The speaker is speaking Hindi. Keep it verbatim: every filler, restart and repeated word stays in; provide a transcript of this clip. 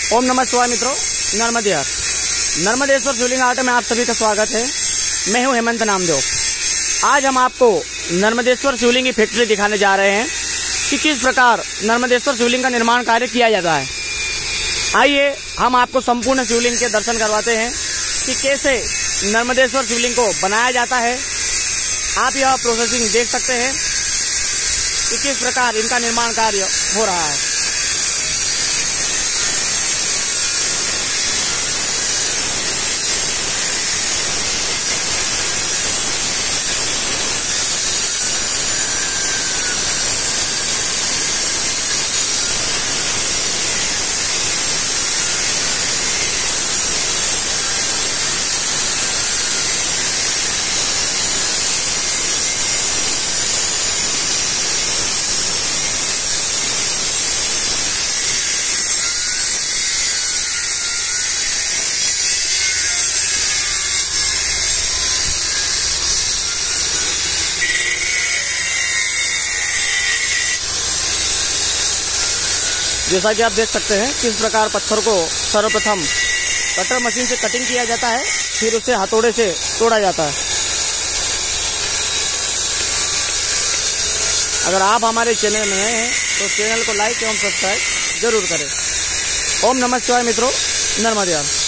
ओम नमः शिवाय मित्रों, नर्मदे हर नर्मदेश्वर शिवलिंग आर्ट में आप सभी का स्वागत है। मैं हूं हेमंत नामदेव। आज हम आपको नर्मदेश्वर शिवलिंग की फैक्ट्री दिखाने जा रहे हैं कि किस प्रकार नर्मदेश्वर शिवलिंग का निर्माण कार्य किया जाता है। आइए हम आपको संपूर्ण शिवलिंग के दर्शन करवाते हैं कि कैसे नर्मदेश्वर शिवलिंग को बनाया जाता है। आप यह प्रोसेसिंग देख सकते हैं कि किस प्रकार इनका निर्माण कार्य हो रहा है। जैसा कि आप देख सकते हैं किस प्रकार पत्थर को सर्वप्रथम कटर मशीन से कटिंग किया जाता है, फिर उसे हथौड़े से तोड़ा जाता है। अगर आप हमारे चैनल में नए हैं तो चैनल को लाइक एवं सब्सक्राइब जरूर करें। ओम नमः शिवाय मित्रों, नर्मदे हर।